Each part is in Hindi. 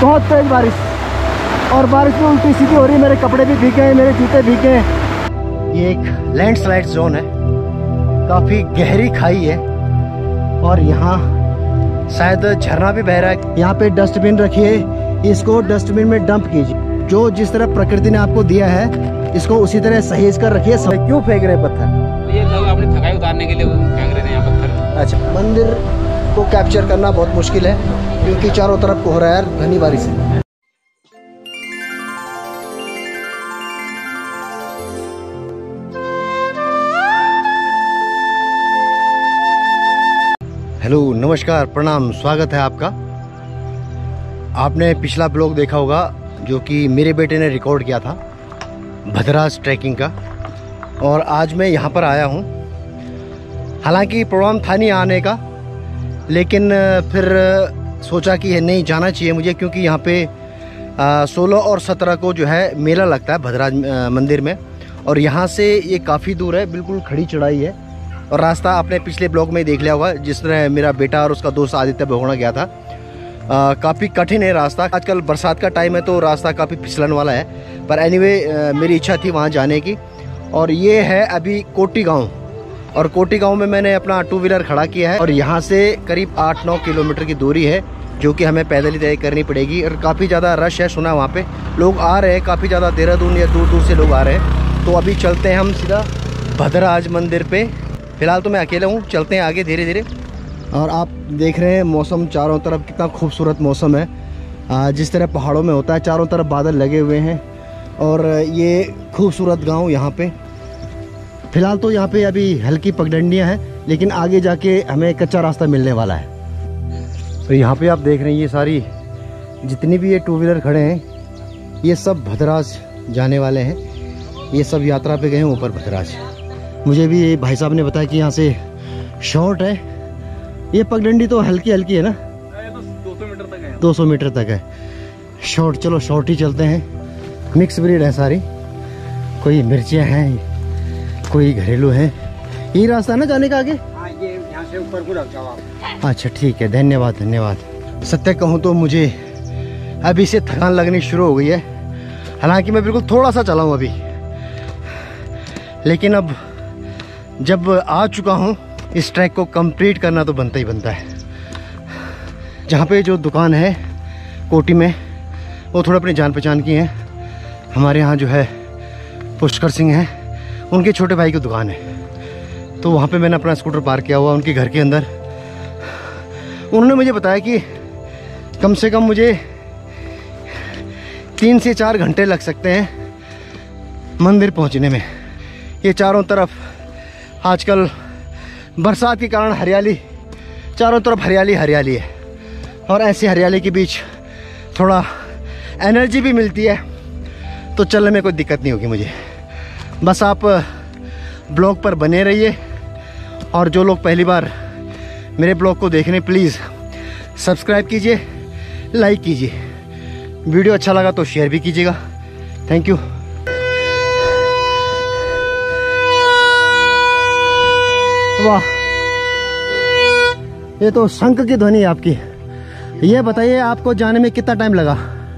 बहुत तेज बारिश, और बारिश में उल्टी सीधी हो रही है, मेरे कपड़े भी भीगे हैं, मेरे जूते भीगे हैं। ये एक लैंडस्लाइड जोन है, काफ़ी गहरी खाई है और यहाँ शायद झरना भी बह रहा है। यहाँ पे डस्टबिन रखिए, इसको डस्टबिन में डंप कीजिए। जो जिस तरह प्रकृति ने आपको दिया है इसको उसी तरह सहेज कर रखिए। क्यों फेंक रहे पत्थर? ये लोग अपनी थकाई उतारने के लिए फेंक रहे थे यहाँ पत्थर। अच्छा, मंदिर को कैप्चर करना बहुत मुश्किल है क्योंकि चारों तरफ कोहरा है, घनी बारिश है। हेलो, नमस्कार, प्रणाम, स्वागत है आपका। आपने पिछला ब्लॉग देखा होगा जो कि मेरे बेटे ने रिकॉर्ड किया था भद्राज ट्रैकिंग का, और आज मैं यहाँ पर आया हूँ। हालांकि प्रोग्राम था नहीं आने का, लेकिन फिर सोचा कि नहीं जाना चाहिए मुझे, क्योंकि यहाँ पे 16 और 17 को जो है मेला लगता है भद्राज मंदिर में, और यहाँ से ये काफ़ी दूर है, बिल्कुल खड़ी चढ़ाई है। और रास्ता आपने पिछले ब्लॉग में देख लिया होगा, जिसमें मेरा बेटा और उसका दोस्त आदित्य भगोड़ा गया था। काफ़ी कठिन है रास्ता, आजकल बरसात का टाइम है तो रास्ता काफ़ी फिसलन वाला है, पर एनीवे मेरी इच्छा थी वहाँ जाने की। और ये है अभी कोटी गांव, और कोटी गांव में मैंने अपना 2 व्हीलर खड़ा किया है, और यहाँ से करीब 8-9 किलोमीटर की दूरी है जो कि हमें पैदल ही तय करनी पड़ेगी। और काफ़ी ज़्यादा रश है, सुना वहाँ पे लोग आ रहे हैं, काफ़ी ज़्यादा देहरादून या दूर दूर से लोग आ रहे हैं। तो अभी चलते हैं हम सीधा भद्राज मंदिर पे। फिलहाल तो मैं अकेला हूँ, चलते हैं आगे धीरे धीरे। और आप देख रहे हैं मौसम चारों तरफ कितना खूबसूरत मौसम है, जिस तरह पहाड़ों में होता है, चारों तरफ बादल लगे हुए हैं। और ये खूबसूरत गांव यहाँ पे फिलहाल तो यहाँ पे अभी हल्की पगडंडियाँ हैं, लेकिन आगे जाके हमें कच्चा रास्ता मिलने वाला है। तो यहाँ पे आप देख रहे हैं ये सारी जितनी भी ये 2 व्हीलर खड़े हैं, ये सब भद्राज जाने वाले हैं। ये सब यात्रा पे गए हैं ऊपर भद्राज। मुझे भी भाई साहब ने बताया कि यहाँ से शॉर्ट है, ये पगडंडी तो हल्की हल्की है ना, 200 मीटर तक है। 200 मीटर तक है शॉर्ट। चलो शॉर्ट ही चलते हैं। मिक्स ब्रीड है सारी, कोई मिर्चियाँ हैं, कोई घरेलू हैं। यही रास्ता है ना जाने का आगे? हाँ, ये यहाँ से ऊपर को रख जाओ आप। अच्छा ठीक है, धन्यवाद धन्यवाद। सत्य कहूँ तो मुझे अभी से थकान लगनी शुरू हो गई है। हालांकि मैं बिल्कुल थोड़ा सा चला हूँ अभी, लेकिन अब जब आ चुका हूँ इस ट्रैक को कंप्लीट करना तो बनता ही बनता है। जहाँ पे जो दुकान है कोटी में, वो थोड़ा अपनी जान पहचान की है। हमारे यहाँ जो है पुष्कर सिंह है, उनके छोटे भाई की दुकान है, तो वहाँ पे मैंने अपना स्कूटर पार्क किया हुआ उनके घर के अंदर। उन्होंने मुझे बताया कि कम से कम मुझे 3 से 4 घंटे लग सकते हैं मंदिर पहुँचने में। ये चारों तरफ आजकल बरसात के कारण हरियाली, चारों तरफ हरियाली हरियाली है, और ऐसी हरियाली के बीच थोड़ा एनर्जी भी मिलती है, तो चलने में कोई दिक्कत नहीं होगी मुझे। बस आप ब्लॉग पर बने रहिए, और जो लोग पहली बार मेरे ब्लॉग को देख रहे हैं प्लीज़ सब्सक्राइब कीजिए, लाइक कीजिए, वीडियो अच्छा लगा तो शेयर भी कीजिएगा। Thank you. वाह, ये तो शंख की ध्वनि है आपकी। ये बताइए आपको जाने में कितना टाइम लगा?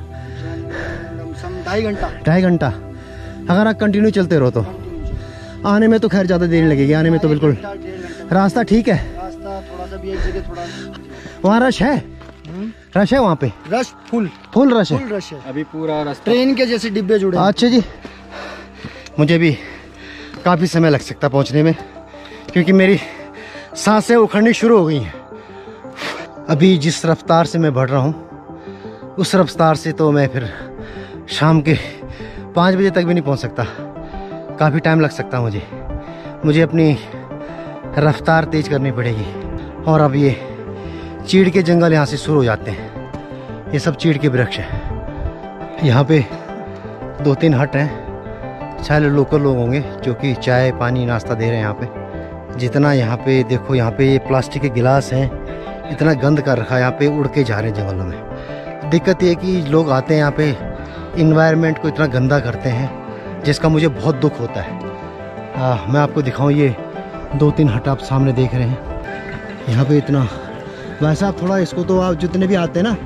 2.5 घंटा। 2.5 घंटा। अगर आप कंटिन्यू चलते रहो तो आने में तो खैर ज़्यादा देर लगेगी, आने में तो बिल्कुल रास्ता ठीक है। रास्ता थोड़ा सा भी एक जगह थोड़ा वहाँ रश है, रश है वहाँ पे? रश फुल रश है, फुल रश है। अभी पूरा रास्ता ट्रेन के जैसे डिब्बे जुड़े। अच्छा जी, मुझे भी काफ़ी समय लग सकता पहुँचने में, क्योंकि मेरी सांसें उखड़नी शुरू हो गई हैं। अभी जिस रफ्तार से मैं बढ़ रहा हूँ उस रफ्तार से तो मैं फिर शाम के 5 बजे तक भी नहीं पहुँच सकता, काफ़ी टाइम लग सकता मुझे अपनी रफ्तार तेज़ करनी पड़ेगी। और अब ये चीड़ के जंगल यहाँ से शुरू हो जाते हैं, ये सब चीड़ के वृक्ष हैं। यहाँ पे 2-3 हट हैं, शायद लोकल लोग होंगे जो कि चाय पानी नाश्ता दे रहे हैं यहाँ पे। जितना यहाँ पे देखो, यहाँ पे ये प्लास्टिक के गिलास हैं, इतना गंद कर रखा है यहाँ पे, उड़ के जा रहे हैं जंगलों में। दिक्कत ये है कि लोग आते हैं यहाँ पे इन्वायरमेंट को इतना गंदा करते हैं, जिसका मुझे बहुत दुख होता है। मैं आपको दिखाऊं, ये 2-3 हट आप सामने देख रहे हैं, यहाँ पे इतना। वैसे आप थोड़ा इसको तो आप जितने भी आते हैं ना,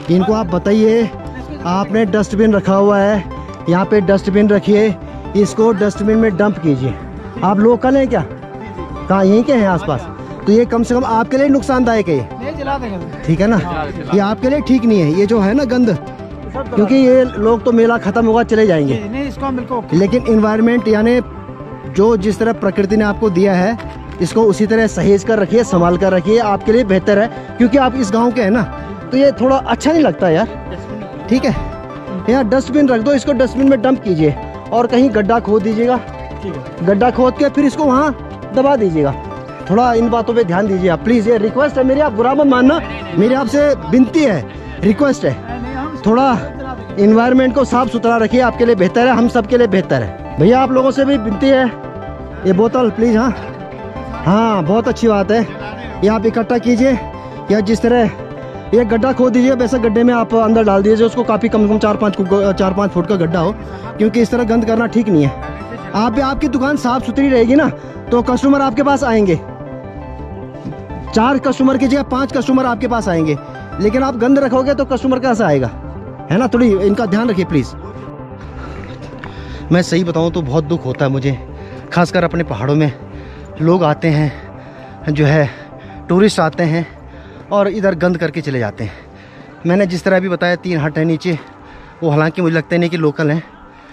इनको आप बताइए, आपने डस्टबिन रखा हुआ है, यहाँ पे डस्टबिन रखिए, इसको डस्टबिन में डंप कीजिए। आप लोकल हैं क्या? कहाँ, यहीं के हैं आसपास? तो ये कम से कम आपके लिए नुकसानदायक है, ठीक है ना? ये आपके लिए ठीक नहीं है, ये जो है ना गंद, क्योंकि ये लोग तो मेला खत्म होगा चले जाएंगे, लेकिन इन्वायरमेंट यानी जो जिस तरह प्रकृति ने आपको दिया है, इसको उसी तरह सहेज कर रखिए, संभाल कर रखिए, आपके लिए बेहतर है। क्योंकि आप इस गांव के हैं ना, तो ये थोड़ा अच्छा नहीं लगता यार, ठीक है? यहाँ डस्टबिन रख दो, इसको डस्टबिन में डंप कीजिए और कहीं गड्ढा खोद दीजिएगा, गड्ढा खोद के फिर इसको वहाँ दबा दीजिएगा। थोड़ा इन बातों पे ध्यान दीजिए आप, प्लीज़। ये रिक्वेस्ट है मेरी, आप बुरा मत मानना, मेरी आपसे विनती है, रिक्वेस्ट है, थोड़ा इन्वायरमेंट को साफ सुथरा रखिए, आपके लिए बेहतर है, हम सब के लिए बेहतर है। भैया आप लोगों से भी विनती है, ये बोतल प्लीज़। हाँ हाँ, बहुत अच्छी बात है, ये आप इकट्ठा कीजिए, या जिस तरह ये गड्ढा खोद दीजिए, वैसे गड्ढे में आप अंदर डाल दीजिए उसको, काफ़ी कम से कम 4-5 फुट का गड्ढा हो, क्योंकि इस तरह गंद करना ठीक नहीं है। आपकी दुकान साफ सुथरी रहेगी ना, तो कस्टमर आपके पास आएंगे, 4 कस्टमर की जगह 5 कस्टमर आपके पास आएंगे, लेकिन आप गंद रखोगे तो कस्टमर कैसे आएगा, है ना? थोड़ी इनका ध्यान रखिए प्लीज़। मैं सही बताऊं तो बहुत दुख होता है मुझे, खासकर अपने पहाड़ों में लोग आते हैं, जो है टूरिस्ट आते हैं और इधर गंद करके चले जाते हैं। मैंने जिस तरह भी बताया 3 हट है नीचे, वो हालांकि मुझे लगता नहीं कि लोकल हैं,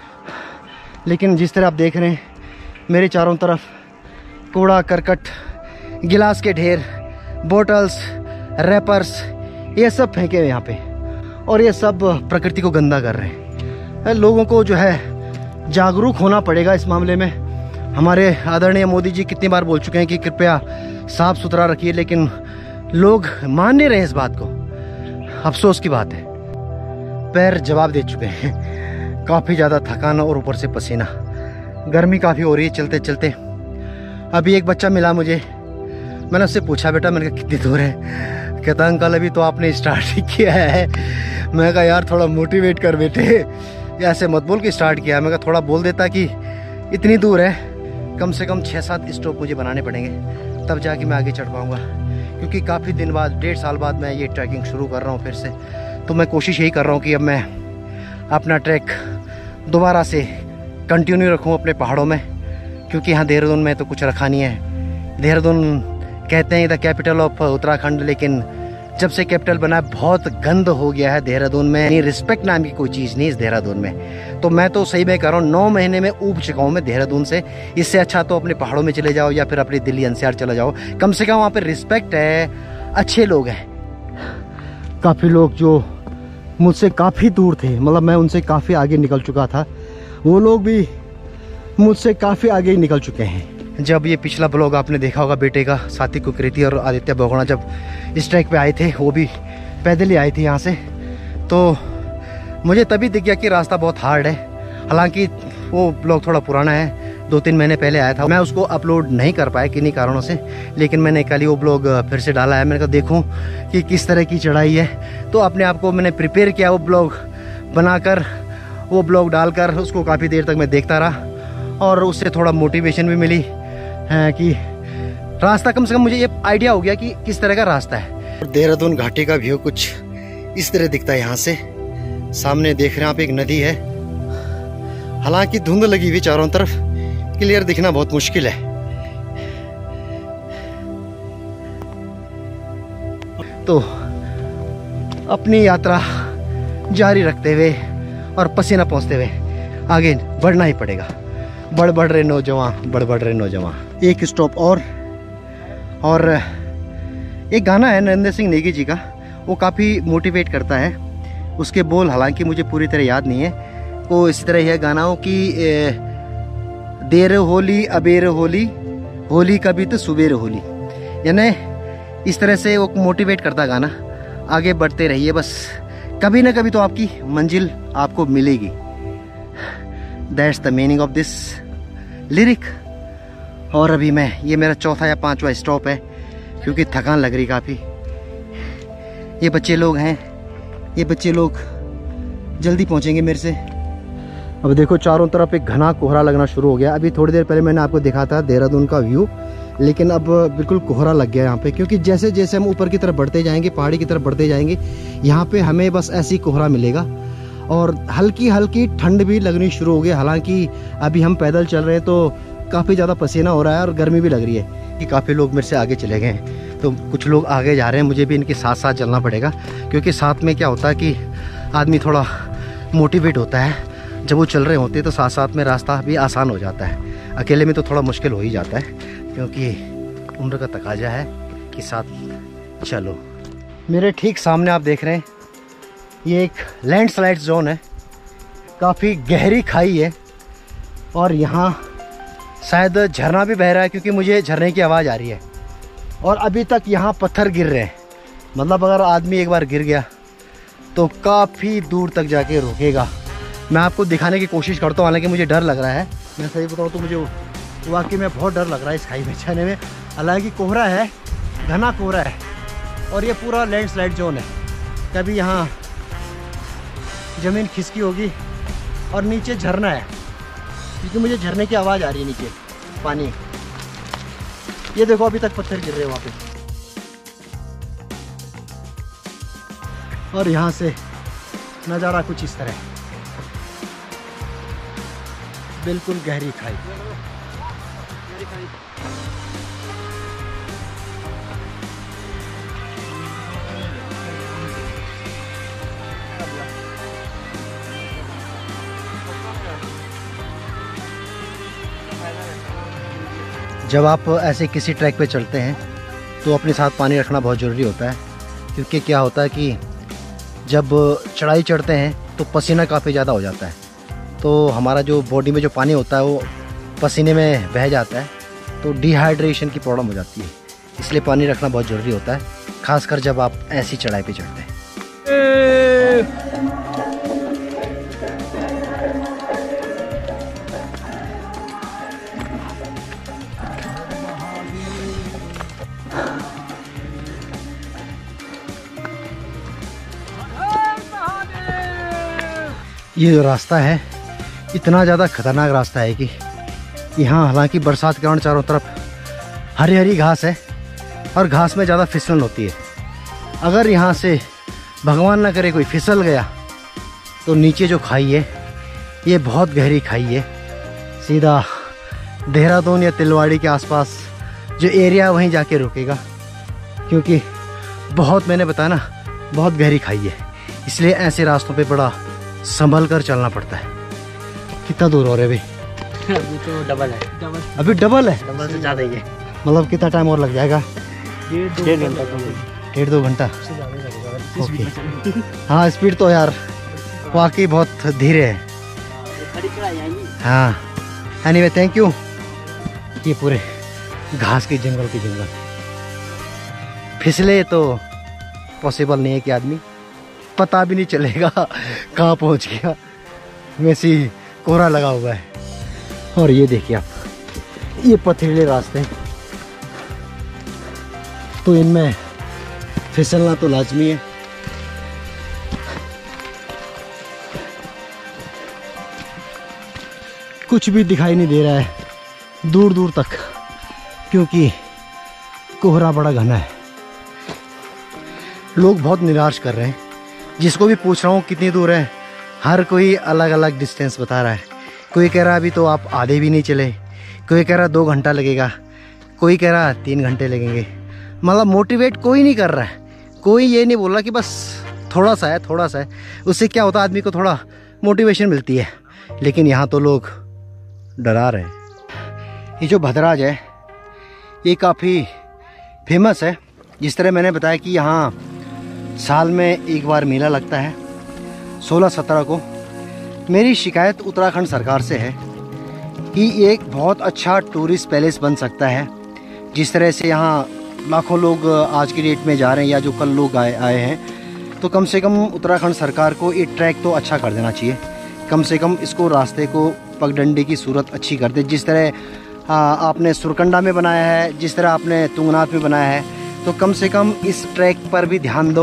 लेकिन जिस तरह आप देख रहे हैं मेरे चारों तरफ कूड़ा करकट, गिलास के ढेर, बोटल्स, रैपर्स, ये सब फेंके हुए यहाँ पे, और ये सब प्रकृति को गंदा कर रहे हैं। लोगों को जो है जागरूक होना पड़ेगा इस मामले में। हमारे आदरणीय मोदी जी कितनी बार बोल चुके हैं कि कृपया साफ सुथरा रखिए, लेकिन लोग मान नहीं रहे इस बात को। अफसोस की बात है, पैर जवाब दे चुके हैं, काफ़ी ज़्यादा थकान और ऊपर से पसीना, गर्मी काफ़ी हो रही है चलते चलते। अभी एक बच्चा मिला मुझे, मैंने उससे पूछा बेटा, मैंने कहा कितनी दूर है? कहता अंकल अभी तो आपने स्टार्ट ही किया है। मैं कहा यार थोड़ा मोटिवेट कर बेटे, ऐसे मत बोल के स्टार्ट किया। मैं कहा थोड़ा बोल देता कि इतनी दूर है, कम से कम 6-7 स्टॉप मुझे बनाने पड़ेंगे, तब जाके मैं आगे चढ़ पाऊँगा, क्योंकि काफ़ी दिन बाद, 1.5 साल बाद मैं ये ट्रैकिंग शुरू कर रहा हूँ फिर से। तो मैं कोशिश यही कर रहा हूँ कि अब मैं अपना ट्रैक दोबारा से कंटिन्यू रखूँ अपने पहाड़ों में, क्योंकि यहाँ देहरादून में तो कुछ रखा नहीं है। देहरादून कहते हैं द कैपिटल ऑफ उत्तराखंड, लेकिन जब से कैपिटल बना बहुत गंद हो गया है देहरादून में, रिस्पेक्ट नाम की कोई चीज़ नहीं इस देहरादून में। तो मैं तो सही में कह रहा हूँ, 9 महीने में ऊब चुका हूँ मैं देहरादून से। इससे अच्छा तो अपने पहाड़ों में चले जाओ या फिर अपनी दिल्ली NCR चला जाओ, कम से कम वहाँ पर रिस्पेक्ट है, अच्छे लोग हैं। काफ़ी लोग जो मुझसे काफ़ी दूर थे, मतलब मैं उनसे काफ़ी आगे निकल चुका था, वो लोग भी मुझसे काफ़ी आगे निकल चुके हैं। जब ये पिछला ब्लॉग आपने देखा होगा बेटे का, साथी कुकृति और आदित्य बहुगुणा जब इस ट्रैक पे आए थे, वो भी पैदल ही आए थे यहाँ से, तो मुझे तभी दिख गया कि रास्ता बहुत हार्ड है। हालांकि वो ब्लॉग थोड़ा पुराना है, 2-3 महीने पहले आया था, मैं उसको अपलोड नहीं कर पाया किन्हीं कारणों से, लेकिन मैंने कल ही वो ब्लॉग फिर से डाला है। मैंने कहा देखूँ कि किस तरह की चढ़ाई है, तो अपने आप को मैंने प्रिपेयर किया, वो ब्लॉग बनाकर, वो ब्लॉग डालकर उसको काफ़ी देर तक मैं देखता रहा, और उससे थोड़ा मोटिवेशन भी मिली है कि रास्ता, कम से कम मुझे ये आइडिया हो गया कि किस तरह का रास्ता है। देहरादून घाटी का व्यू कुछ इस तरह दिखता है यहाँ से। सामने देख रहे हैं आप, एक नदी है, हालांकि धुंध लगी हुई चारों तरफ, क्लियर दिखना बहुत मुश्किल है। तो अपनी यात्रा जारी रखते हुए और पसीना पहुँचते हुए आगे बढ़ना ही पड़ेगा। बढ़ रहे नौजवान, बढ़ रहे नौजवान। एक स्टॉप और एक गाना है नरेंद्र सिंह नेगी जी का, वो काफ़ी मोटिवेट करता है। उसके बोल हालांकि मुझे पूरी तरह याद नहीं है, वो इसी तरह यह गाना हो कि देर होली अबेर होली, होली कभी तो सुबेर होली, यानी इस तरह से वो मोटिवेट करता गाना। आगे बढ़ते रहिए, बस कभी ना कभी तो आपकी मंजिल आपको मिलेगी। That's the meaning of this lyric. और अभी मैं, ये मेरा 4था या 5वां स्टॉप है, क्योंकि थकान लग रही काफ़ी। ये बच्चे लोग हैं, ये बच्चे लोग जल्दी पहुंचेंगे मेरे से, अब देखो चारों तरफ एक घना कोहरा लगना शुरू हो गया। अभी थोड़ी देर पहले मैंने आपको दिखा था देहरादून का व्यू, लेकिन अब बिल्कुल कोहरा लग गया यहाँ पे, क्योंकि जैसे जैसे हम ऊपर की तरफ बढ़ते जाएंगे, पहाड़ी की तरफ बढ़ते जाएंगे, यहाँ पे हमें बस ऐसी कोहरा मिलेगा और हल्की हल्की ठंड भी लगनी शुरू हो गई। हालांकि अभी हम पैदल चल रहे हैं तो काफ़ी ज़्यादा पसीना हो रहा है और गर्मी भी लग रही है कि काफ़ी लोग मेरे से आगे चले गए हैं, तो कुछ लोग आगे जा रहे हैं, मुझे भी इनके साथ साथ चलना पड़ेगा, क्योंकि साथ में क्या होता है कि आदमी थोड़ा मोटिवेट होता है। जब वो चल रहे होते हैं तो साथ साथ में रास्ता भी आसान हो जाता है। अकेले में तो थोड़ा मुश्किल हो ही जाता है, क्योंकि उम्र का तकाजा है कि साथ चलो। मेरे ठीक सामने आप देख रहे हैं ये एक लैंडस्लाइड जोन है, काफ़ी गहरी खाई है और यहाँ शायद झरना भी बह रहा है, क्योंकि मुझे झरने की आवाज़ आ रही है। और अभी तक यहाँ पत्थर गिर रहे हैं, मतलब अगर आदमी एक बार गिर गया तो काफ़ी दूर तक जाके रुकेगा। मैं आपको दिखाने की कोशिश करता हूँ, हालांकि मुझे डर लग रहा है, मैं सही बताऊँ तो मुझे वाकई में बहुत डर लग रहा है इस खाई में जाने में। हालांकि कोहरा है, घना कोहरा है और ये पूरा लैंडस्लाइड जोन है। कभी यहाँ ज़मीन खिसकी होगी और नीचे झरना है, क्योंकि मुझे झरने की आवाज़ आ रही है नीचे पानी। ये देखो अभी तक पत्थर गिर रहे हैं वहाँ पे, और यहाँ से नज़ारा कुछ इस तरह, बिल्कुल गहरी खाई। जब आप ऐसे किसी ट्रैक पे चलते हैं तो अपने साथ पानी रखना बहुत ज़रूरी होता है, क्योंकि क्या होता है कि जब चढ़ाई चढ़ते हैं तो पसीना काफ़ी ज़्यादा हो जाता है, तो हमारा जो बॉडी में जो पानी होता है वो पसीने में बह जाता है, तो डिहाइड्रेशन की प्रॉब्लम हो जाती है। इसलिए पानी रखना बहुत ज़रूरी होता है, खासकर जब आप ऐसी चढ़ाई पे चढ़ते हैं। ये जो रास्ता है इतना ज़्यादा खतरनाक रास्ता है कि यहाँ हालांकि बरसात के कारण चारों तरफ हरी हरी घास है और घास में ज़्यादा फिसलन होती है। अगर यहाँ से भगवान ना करे कोई फिसल गया तो नीचे जो खाई है ये बहुत गहरी खाई है, सीधा देहरादून या तिलवाड़ी के आसपास जो एरिया है वहीं जाके रुकेगा, क्योंकि बहुत, मैंने बताया ना, बहुत गहरी खाई है। इसलिए ऐसे रास्तों पे बड़ा संभल कर चलना पड़ता है। कितना दूर हो रहे भाई? अभी तो डबल है। अभी डबल है? डबल से ज़्यादा ही है। मतलब कितना टाइम और लग जाएगा? 1.5 घंटा। 1.5-2 घंटा? ओके। हाँ, स्पीड तो यार वाकई बहुत धीरे है। हाँ, एनीवे थैंक यू। ये पूरे घास के जंगल फिसले तो पॉसिबल नहीं है कि आदमी, पता भी नहीं चलेगा कहाँ पहुँच गया, वैसे ही कोहरा लगा हुआ है। और ये देखिए आप, ये पथरीले रास्ते, तो इनमें फिसलना तो लाजमी है। कुछ भी दिखाई नहीं दे रहा है दूर दूर तक, क्योंकि कोहरा बड़ा घना है। लोग बहुत निराश कर रहे हैं, जिसको भी पूछ रहा हूँ कितनी दूर है, हर कोई अलग अलग डिस्टेंस बता रहा है। कोई कह रहा अभी तो आप आधे भी नहीं चले, कोई कह रहा 2 घंटा लगेगा, कोई कह रहा 3 घंटे लगेंगे। मतलब मोटिवेट कोई नहीं कर रहा है, कोई ये नहीं बोल रहा कि बस थोड़ा सा है। उससे क्या होता है, आदमी को थोड़ा मोटिवेशन मिलती है। लेकिन यहाँ तो लोग डरा रहे हैं। ये जो भद्राज है ये काफ़ी फेमस है। जिस तरह मैंने बताया कि यहाँ साल में एक बार मेला लगता है 16-17 को। मेरी शिकायत उत्तराखंड सरकार से है कि एक बहुत अच्छा टूरिस्ट पैलेस बन सकता है। जिस तरह से यहाँ लाखों लोग आज की डेट में जा रहे हैं, या जो कल लोग आए हैं, तो कम से कम उत्तराखंड सरकार को ये ट्रैक तो अच्छा कर देना चाहिए। कम से कम इसको रास्ते को पगडंडी की सूरत अच्छी कर दे। जिस तरह आपने सुरकंडा में बनाया है, जिस तरह आपने तुंगनाथ में बनाया है, तो कम से कम इस ट्रैक पर भी ध्यान दो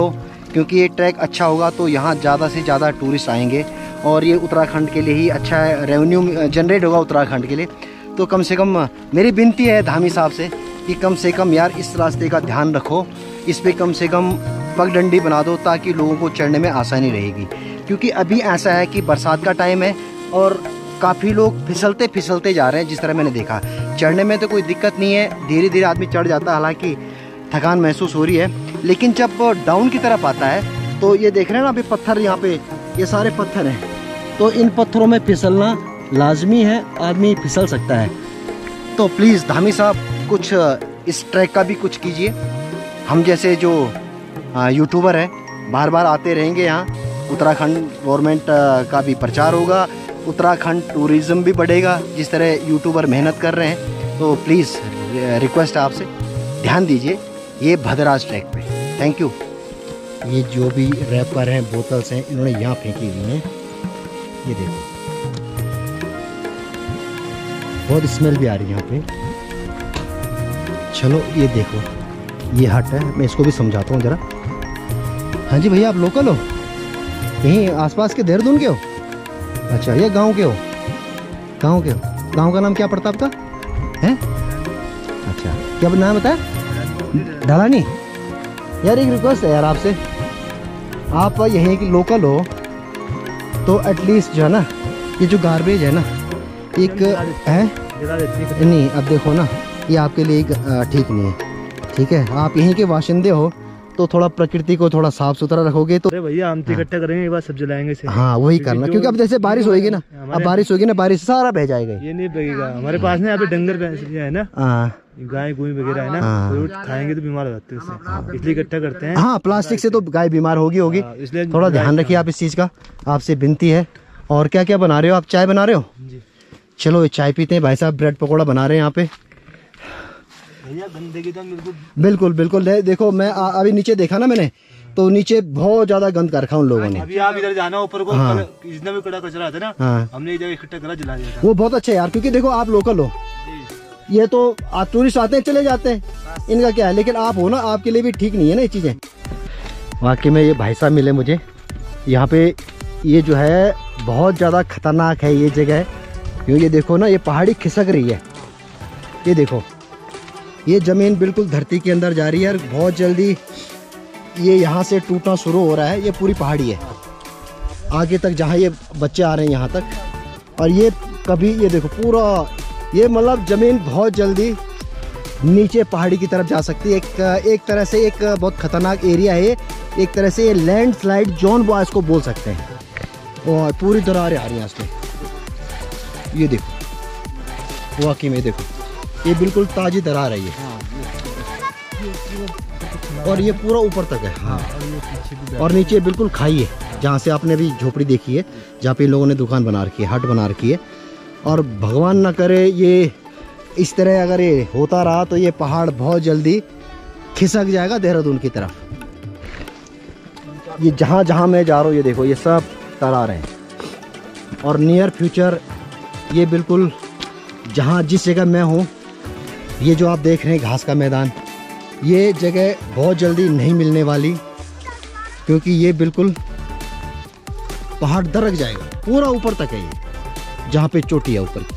क्योंकि ये ट्रैक अच्छा होगा तो यहाँ ज़्यादा से ज़्यादा टूरिस्ट आएंगे और ये उत्तराखंड के लिए ही अच्छा रेवेन्यू जनरेट होगा उत्तराखंड के लिए। तो कम से कम मेरी विनती है धामी साहब से कि कम से कम यार इस रास्ते का ध्यान रखो, इस पर कम से कम पगडंडी बना दो ताकि लोगों को चढ़ने में आसानी रहेगी। क्योंकि अभी ऐसा है कि बरसात का टाइम है और काफ़ी लोग फिसलते फिसलते जा रहे हैं। जिस तरह मैंने देखा, चढ़ने में तो कोई दिक्कत नहीं है, धीरे धीरे आदमी चढ़ जाता है, हालांकि थकान महसूस हो रही है, लेकिन जब डाउन की तरफ आता है तो ये देख रहे हैं ना अभी पत्थर, यहाँ पे ये सारे पत्थर हैं, तो इन पत्थरों में फिसलना लाजमी है, आदमी फिसल सकता है। तो प्लीज़ धामी साहब कुछ इस ट्रैक का भी कुछ कीजिए। हम जैसे जो यूट्यूबर हैं बार बार आते रहेंगे यहाँ, उत्तराखंड गवर्नमेंट का भी प्रचार होगा, उत्तराखंड टूरिज़्म भी बढ़ेगा जिस तरह यूट्यूबर मेहनत कर रहे हैं। तो प्लीज़ रिक्वेस्ट है आपसे, ध्यान दीजिए ये भद्राज ट्रैक पे। Thank you. ये जो भी रैपर हैं, बोतल्स हैं, इन्होंने यहाँ फेंकी हुई हैं, ये देखो बहुत स्मेल भी आ रही है यहाँ पे। चलो ये देखो, ये हट है, मैं इसको भी समझाता हूँ ज़रा। हाँ जी भैया, आप लोकल हो? यहीं आसपास के देहरादून के हो? अच्छा, ये गांव के हो? गांव के हो? गांव का नाम क्या पड़ता आपका है? अच्छा, क्या नाम बताया? ढलानी। यार एक रिक्वेस्ट है यार आपसे, आप यहीं की लोकल हो तो एटलीस्ट जो है ना, ये जो गार्बेज है ना, एक है नहीं, अब देखो ना ये आपके लिए ठीक नहीं है, ठीक है? आप यहीं के बाशिंदे हो तो थोड़ा प्रकृति को थोड़ा साफ सुथरा रखोगे तो। अरे भैया हम इकट्ठा करेंगे एक बार, सब जलाएंगे से। हाँ वही करना, क्योंकि अब जैसे बारिश होएगी ना, अब बारिश होगी ना, बारिश सारा बह जाएगा। ये नहीं बगेगा हमारे पास ना, अभी डंगर है ना, गाय गुई वगैरह है ना, तो खाएंगे तो बीमार हो जाते हैं उससे, इसलिए इकट्ठा करते हैं। हाँ, प्लास्टिक से तो गाय बीमार होगी, इसलिए थोड़ा ध्यान रखिए आप इस चीज का, आपसे विनती है। और क्या क्या बना रहे हो आप? चाय बना रहे हो? चलो ये चाय पीते हैं। भाई साहब ब्रेड पकौड़ा बना रहे हैं यहाँ पे। गंदगी तो बिल्कुल बिल्कुल। देखो मैं अभी नीचे देखा ना मैंने, तो नीचे बहुत ज्यादा गंद कर रखा उन लोगों ने। अभी आप इधर जाना ऊपर को, जितना भी कड़ा कचरा था ना, हमने एक जगह इकट्ठा करा, जला दिया था। वो बहुत अच्छा है यार, क्योंकि देखो आप लोकल हो, ये तो टूरिस्ट आते हैं चले जाते हैं, इनका क्या है, लेकिन आप हो ना, आपके लिए भी ठीक नहीं है ना ये चीजें। वाकई में ये भाई साहब मिले मुझे यहाँ पे। ये जो है बहुत ज़्यादा खतरनाक है ये जगह, क्योंकि ये देखो ना, ये पहाड़ी खिसक रही है, ये देखो ये ज़मीन बिल्कुल धरती के अंदर जा रही है और बहुत जल्दी ये यहाँ से टूटना शुरू हो रहा है। ये पूरी पहाड़ी है आगे तक, जहाँ ये बच्चे आ रहे हैं यहाँ तक। और ये कभी ये देखो पूरा, ये मतलब ज़मीन बहुत जल्दी नीचे पहाड़ी की तरफ जा सकती है। एक तरह से एक बहुत ख़तरनाक एरिया है, एक तरह से ये लैंडस्लाइड जोन वो इसको बोल सकते हैं। और पूरी दरारें आ रही हैं इसमें, ये देखो वाकई में देखो, ये बिल्कुल ताज़ी दरार है ये, और ये पूरा ऊपर तक है। हाँ, और नीचे बिल्कुल खाई है, जहाँ से आपने अभी झोपड़ी देखी है, जहाँ पे इन लोगों ने दुकान बना रखी है, हट बना रखी है। और भगवान ना करे ये इस तरह अगर ये होता रहा तो ये पहाड़ बहुत जल्दी खिसक जाएगा देहरादून की तरफ। ये जहाँ जहाँ मैं जा रहा हूँ, ये देखो ये सब तरार हैं। और नियर फ्यूचर ये बिल्कुल जहाँ जिस जगह मैं हूँ, ये जो आप देख रहे हैं घास का मैदान, ये जगह बहुत जल्दी नहीं मिलने वाली, क्योंकि ये बिल्कुल पहाड़ दरक जाएगा, पूरा ऊपर तक है ये, जहाँ पे चोटी है ऊपर।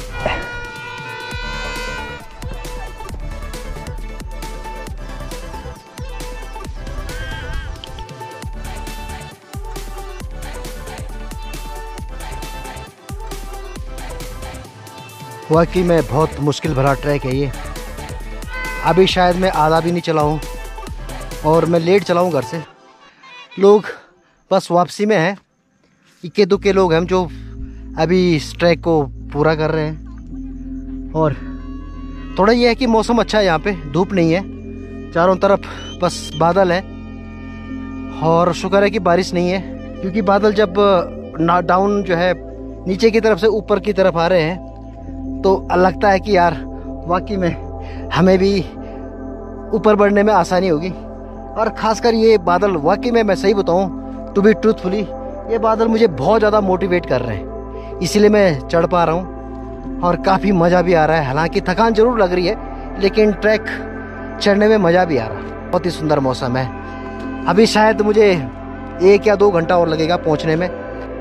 वाकई में बहुत मुश्किल भरा ट्रैक है ये। अभी शायद मैं आधा भी नहीं चला हूँ और मैं लेट चला हूँ घर से। लोग बस वापसी में हैं, इक्के दुक्के लोग हैं जो अभी इस ट्रैक को पूरा कर रहे हैं। और थोड़ा ये है कि मौसम अच्छा है यहाँ पे, धूप नहीं है, चारों तरफ बस बादल है। और शुक्र है कि बारिश नहीं है, क्योंकि बादल जब डाउन जो है नीचे की तरफ से ऊपर की तरफ आ रहे हैं तो लगता है कि यार वाकई में हमें भी ऊपर बढ़ने में आसानी होगी। और ख़ासकर ये बादल, वाकई में मैं सही बताऊँ टू बी ट्रूथफुली, ये बादल मुझे बहुत ज़्यादा मोटिवेट कर रहे हैं, इसीलिए मैं चढ़ पा रहा हूँ और काफ़ी मज़ा भी आ रहा है। हालांकि थकान ज़रूर लग रही है, लेकिन ट्रैक चढ़ने में मज़ा भी आ रहा है। बहुत ही सुंदर मौसम है, अभी शायद मुझे 1 या 2 घंटा और लगेगा पहुंचने में।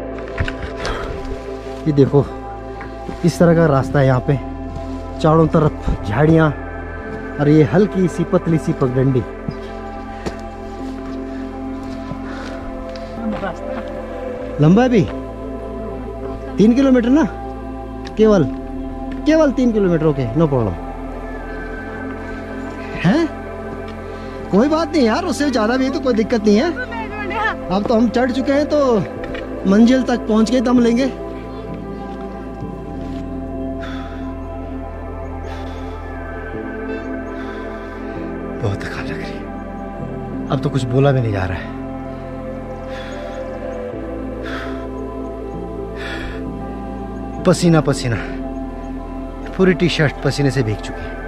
ये देखो इस तरह का रास्ता है यहाँ पे, चारों तरफ झाड़ियाँ और ये हल्की सी पतली सी पगडंडी। लंबा है भी 3 किलोमीटर ना, केवल 3 किलोमीटर। ओके, नो प्रॉब्लम है, कोई बात नहीं यार, उससे ज़्यादा भी है तो कोई दिक्कत नहीं है। अब तो हम चढ़ चुके हैं तो मंजिल तक पहुंच के दम लेंगे। बहुत थकान लग रही है, अब तो कुछ बोला भी नहीं जा रहा है। पसीना पसीना, पूरी टी शर्ट पसीने से भीग चुकी है।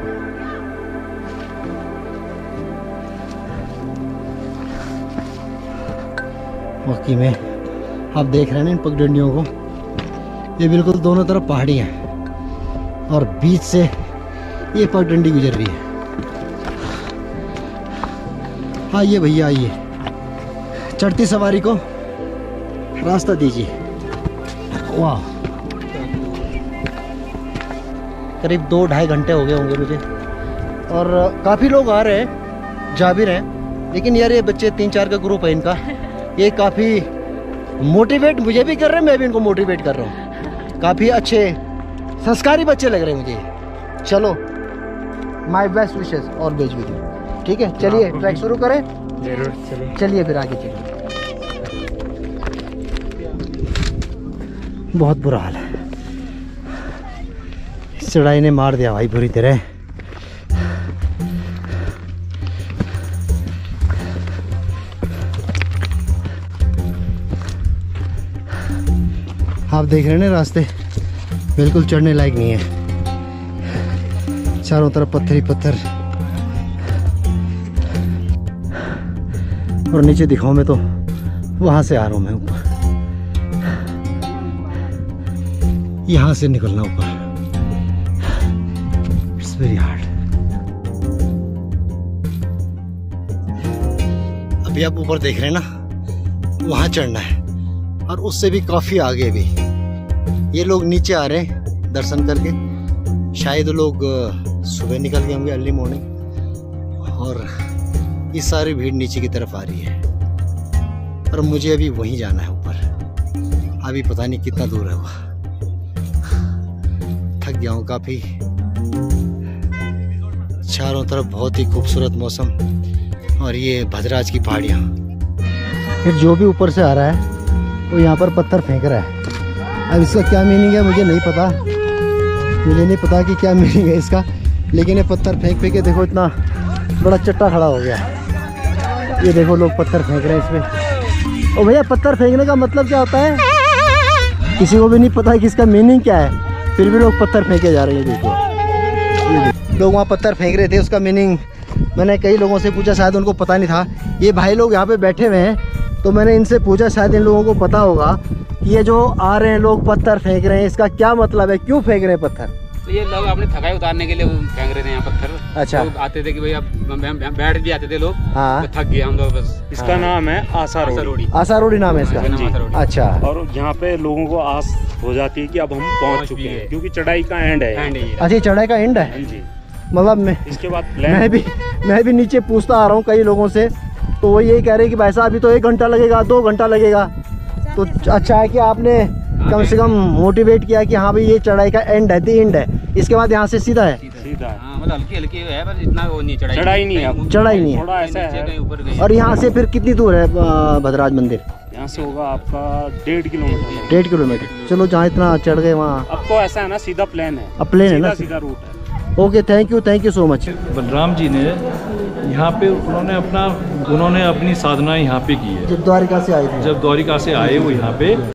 वाकई में आप देख रहे हैं ना इन पगडंडियों को, ये बिल्कुल दोनों तरफ पहाड़ी हैं और बीच से ये पगडंडी गुजर रही है। आइए भैया आइए, चढ़ती सवारी को रास्ता दीजिए। वाह, करीब 2-2.5 घंटे हो गए होंगे मुझे, और काफ़ी लोग आ रहे हैं, जा भी रहे हैं। लेकिन यार ये बच्चे 3-4 का ग्रुप है इनका, ये काफ़ी मोटिवेट मुझे भी कर रहे हैं, मैं भी इनको मोटिवेट कर रहा हूँ। काफ़ी अच्छे संस्कारी बच्चे लग रहे हैं मुझे। चलो, माय बेस्ट विशेस और बेच भी दी। ठीक है, चलिए ट्रैक शुरू करें। जरूर, चलिए फिर आगे चलिए। बहुत बुरा हाल है, चढ़ाई ने मार दिया भाई बुरी तरह। आप देख रहे हैं ना रास्ते बिल्कुल चढ़ने लायक नहीं है, चारों तरफ पत्थर ही पत्थर। और नीचे दिखाऊं मैं तो वहां से आ रहा हूं मैं ऊपर, यहां से निकलना ऊपर। It's very hard. अभी आप ऊपर देख रहे हैं ना, वहां चढ़ना है और उससे भी काफी आगे भी। ये लोग नीचे आ रहे हैं दर्शन करके, शायद लोग सुबह निकल गए होंगे अर्ली मॉर्निंग, और ये सारी भीड़ नीचे की तरफ आ रही है। और मुझे अभी वहीं जाना है ऊपर, अभी पता नहीं कितना दूर है वह। थक गया हूँ काफी। चारों तरफ बहुत ही खूबसूरत मौसम और ये भद्राज की पहाड़ियाँ। फिर जो भी ऊपर से आ रहा है वो यहाँ पर पत्थर फेंक रहा है। अब इसका क्या मीनिंग है मुझे नहीं पता, मुझे नहीं पता कि क्या मीनिंग है इसका, लेकिन ये पत्थर फेंक फेंक के देखो इतना बड़ा चट्टा खड़ा हो गया। ये देखो लोग पत्थर फेंक रहे हैं इसमें। ओ भैया, पत्थर फेंकने का मतलब क्या होता है? किसी को भी नहीं पता है कि इसका मीनिंग क्या है, फिर भी लोग पत्थर फेंके जा रहे हैं। देखो लोग वहाँ पत्थर फेंक रहे थे, उसका मीनिंग मैंने कई लोगों से पूछा, शायद उनको पता नहीं था। ये भाई लोग यहाँ पे बैठे हुए हैं तो मैंने इनसे पूछा, शायद इन लोगों को पता होगा कि ये जो आ रहे हैं लोग पत्थर फेंक रहे हैं, इसका क्या मतलब है, क्यों फेंक रहे हैं पत्थर? तो ये लोग अपनी थकाई उतारने के लिए फेंक रहे थे यहाँ पत्थर। अच्छा, लोग आते थे कि भाई अब बैठ भी आते थे लोग। हाँ, तो थक गए हम लोग बस। इसका नाम है आशा रोडी। आशा रोडी नाम है इसका। अच्छा, और यहाँ पे लोगों को आस हो जाती है कि अब हम पहुँच चुके हैं, क्योंकि चढ़ाई का एंड है। अच्छा, चढ़ाई का एंड है जी। मतलब मैं इसके बाद मैं भी नीचे पूछता आ रहा हूँ कई लोगों से, तो वो यही कह रहे हैं कि भाई साहब अभी तो 1 घंटा लगेगा, 2 घंटा लगेगा। तो अच्छा है कि आपने कम से कम मोटिवेट किया कि हाँ भाई ये चढ़ाई का एंड है, दी एंड है। इसके बाद यहाँ से सीधा है, मतलब हल्की हल्की है, पर इतना वो नहीं चढ़ाई नहीं है, चढ़ाई नहीं है। थोड़ा ऐसा है। और यहाँ से फिर कितनी दूर है भद्राज मंदिर? यहाँ से होगा आपका 1.5 किलोमीटर। 1.5 किलोमीटर। चलो, जहाँ इतना चढ़ गए वहाँ अब तो ऐसा है ना, सीधा प्लेन है। अब प्लेन है ना, सीधा रूट है। Okay, thank you so much. Balram ji ने यहाँ पे उन्होंने अपनी साधना यहाँ पे की है। जब द्वारिका से आए थे, जब द्वारिका से आए वो यहाँ पे